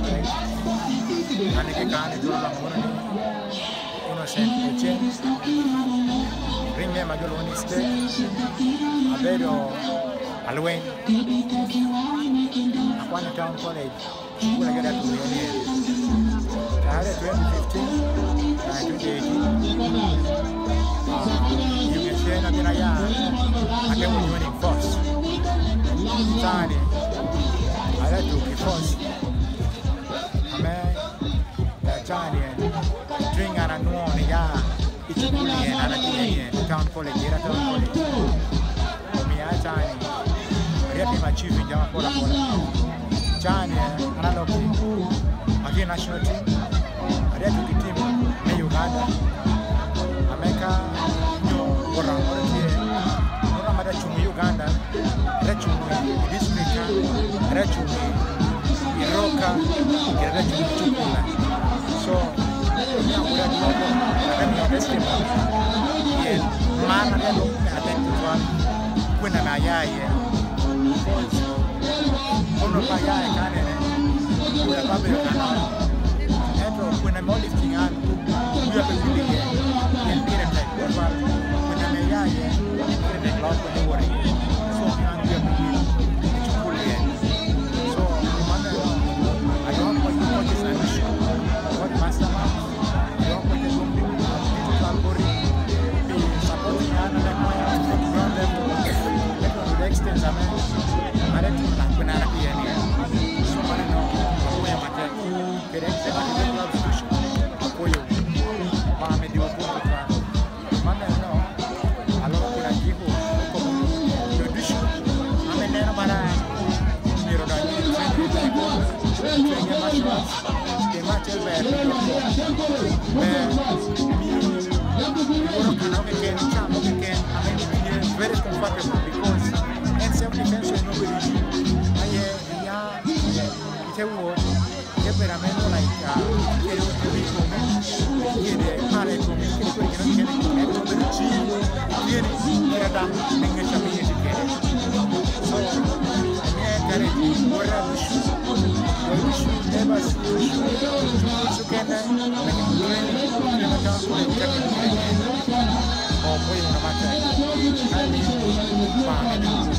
right? And I can't do Ocen, bring them a good one instead. A bed or Halloween. I want to town college. When I get that to the end. I had a 2015, 2018. You can say nothing I can win winning first. Tiny. I like to be first. Amen. Tiny. Drink and a no on the yard. It's a good and a town college. Town college. For me, I tiny. I get him achieving Jama Pola. Chani, another team, again national team, I read to the team, Uganda, America, Uganda, district, Iroka, so we are when I'm lifting up, we are building here. And when I'm here, the cloud when you worry. So we are building so I don't want to watch this ambition. What mastermind? I don't want to go to be supporting another ground level. To the extent I don't know when I'm here. So I don't know. Very comfortable because in self-defense nobody it's a war. Veramente like so